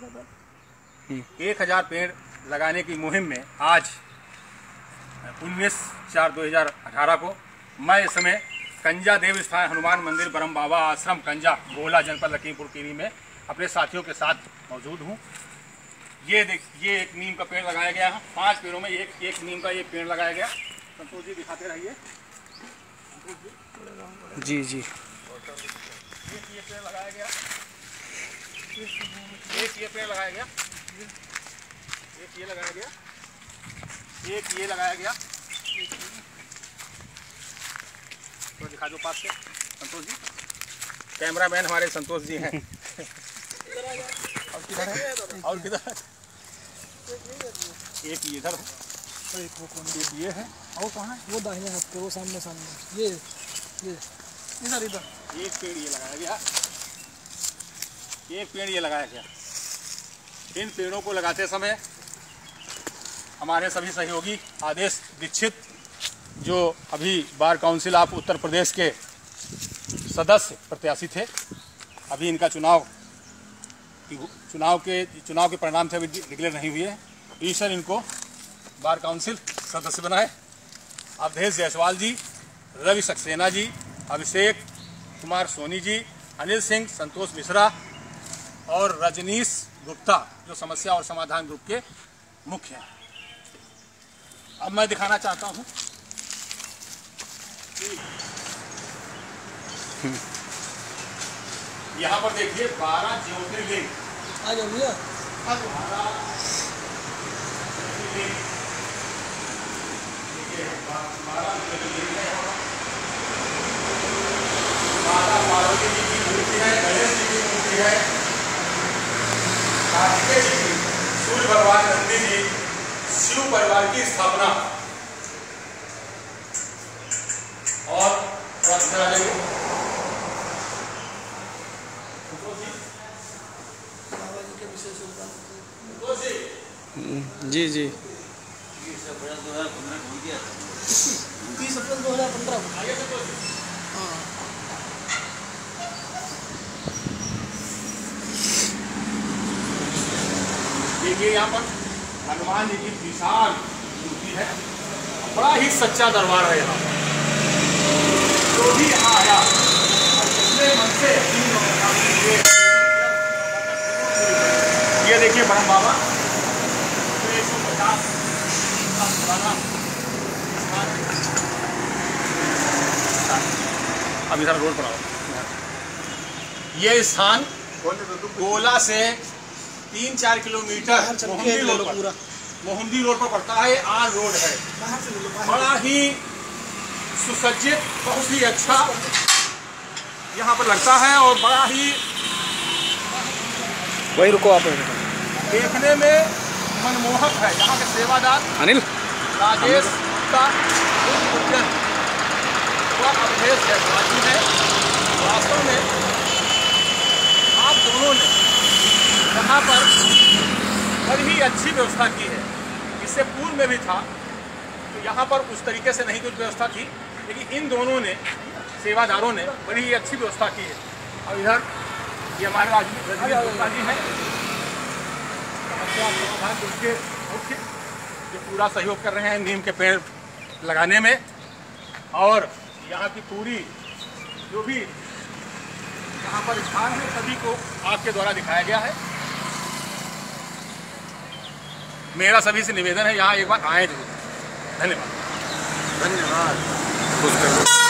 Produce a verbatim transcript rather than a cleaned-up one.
एक हजार पेड़ लगाने की मुहिम में आज उन्नीस चार दो हजार अठारह को मैं इस समय कंजा देव स्थान हनुमान मंदिर ब्रह्म बाबा आश्रम कंजा गोला जनपद लखीमपुर खीरी में अपने साथियों के साथ मौजूद हूँ। ये देख ये एक नीम का पेड़ लगाया गया है। पांच पेड़ों में एक एक नीम का एक पेड़ लगाया गया। संतोष जी दिखाते रहिए। जी जी एक ये पेड़ लगाया गया, एक ये पेड़ लगाया गया, एक ये लगाया गया, एक ये लगाया गया। तो दिखा दो पास से संतोष जी। कैमरामैन हमारे संतोष जी हैं। और किधर है? और किधर है? एक इधर है, एक वो कौन? एक ये है। और कहाँ है? वो दाहिने हाथ पे, वो सामने सामने। ये ये इधर इधर। एक पेड़ ये लगाया गया, एक पेड़ ये लगाया गया। इन पेड़ों को लगाते समय हमारे सभी सहयोगी आदेश दीक्षित जो अभी bar council of Uttar Pradesh के सदस्य प्रत्याशी थे, अभी इनका चुनाव चुनाव के चुनाव के परिणाम से अभी डिक्लेयर नहीं हुए हैं। ईश्वर इनको बार काउंसिल सदस्य बनाए। अवधेश जायसवाल जी, रवि सक्सेना जी, अभिषेक कुमार सोनी जी, अनिल सिंह, संतोष मिश्रा और रजनीश गुप्ता जो समस्या और समाधान ग्रुप के मुख्य हैं। अब मैं दिखाना चाहता हूं यहाँ पर देखिए बारह ज्योतिर्लिंग। आ जाओ भैया। माता पार्वती जी की मूर्ति है, गणेश जी की मूर्ति है, कार्तिकेय जी की, सूर्य भगवान नंदी जी, शिव परिवार की स्थापना और जी जी तीस अप्रैल दो हजार पंद्रह को दिया था। तीस अप्रैल दो हजार पंद्रह को। हाँ देखिए यहाँ पर हनुमान जी की विशाल मूर्ति है। बड़ा ही सच्चा दरबार है यहाँ। जो भी यहाँ आया अपने मन से ये देखिए ब्रह्म बाबा एक सौ पचास अब इधर रोड पर आओ। ये स्थान गोला से तीन चार किलोमीटर मोहंदी रोड पर मोहंदी रोड पर पड़ता है। आर रोड है। बड़ा ही सुसज्जित, बहुत ही अच्छा यहाँ पर लगता है और बड़ा ही वही रुको आप देखने में मनमोहक है। यहाँ के सेवादार अनिल राजेश गुप्ता और अवधेश जायसवाल जी है। वास्तव में आप दोनों ने यहाँ पर बड़ी ही अच्छी व्यवस्था की है। इससे पूर्व में भी था तो यहाँ पर उस तरीके से नहीं कुछ व्यवस्था थी, लेकिन इन दोनों ने सेवादारों ने बड़ी ही अच्छी व्यवस्था की है। और इधर ये हमारे रजनीश गुप्ता जी हैं, समस्या समाधान ग्रुप के मुख्य, जो पूरा सहयोग कर रहे हैं नीम के पेड़ लगाने में। और यहाँ की पूरी जो भी यहाँ पर स्थान है सभी को आपके द्वारा दिखाया गया है। मेरा सभी से निवेदन है यहाँ एक बार आए जरूर। धन्यवाद। धन्यवाद।